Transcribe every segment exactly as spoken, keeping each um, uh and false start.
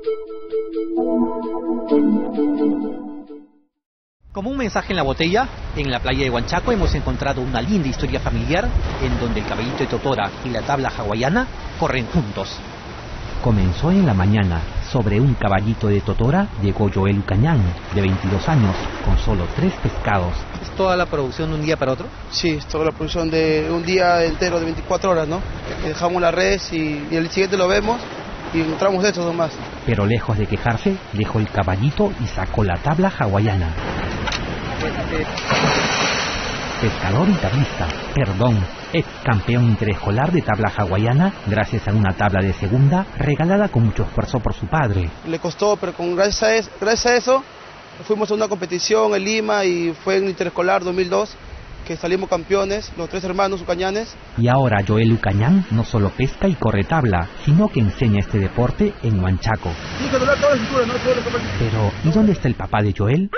Como un mensaje en la botella, en la playa de Huanchaco hemos encontrado una linda historia familiar en donde el caballito de totora y la tabla hawaiana corren juntos. Comenzó en la mañana. Sobre un caballito de totora llegó Joel Ucañán, de veintidós años, con solo tres pescados. ¿Es toda la producción de un día para otro? Sí, es toda la producción de un día entero, de veinticuatro horas, ¿no? Dejamos la red y, y el siguiente lo vemos y encontramos estos nomás. Pero lejos de quejarse, dejó el caballito y sacó la tabla hawaiana. Pescador y tablista, perdón, ex campeón interescolar de tabla hawaiana, gracias a una tabla de segunda regalada con mucho esfuerzo por su padre. Le costó, pero con gracias a eso, gracias a eso fuimos a una competición en Lima y fue en interescolar dos mil dos que salimos campeones, los tres hermanos ucañanes. Y ahora Joel Ucañán no solo pesca y corre tabla, sino que enseña este deporte en Huanchaco. Pero, ¿y dónde está el papá de Joel?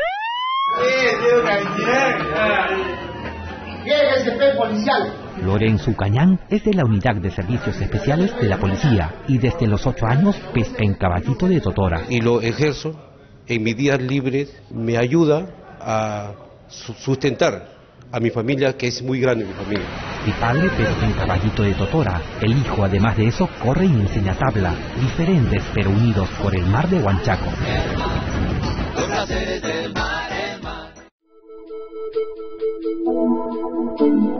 Lorenzo Ucañán es de la Unidad de Servicios Especiales de la Policía y desde los ocho años pesca en caballito de totora. Y lo ejerzo en mis días libres, me ayuda a sustentar a mi familia, que es muy grande mi familia. Mi padre pesca en caballito de totora, el hijo además de eso corre y enseña tabla, diferentes pero unidos por el mar de Huanchaco. Thank you.